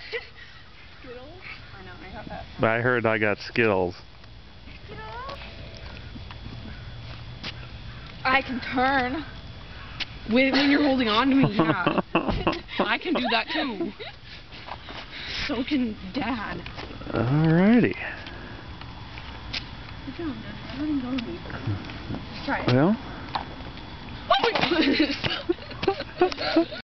Skittles? I know, I got that. But I heard I got Skittles. Skittles? I can turn. When you're holding on to me, yeah. I can do that too. So can Dad. Alrighty. Good job, Dad. I didn't go to me. Let's try it. Well. Oh my goodness.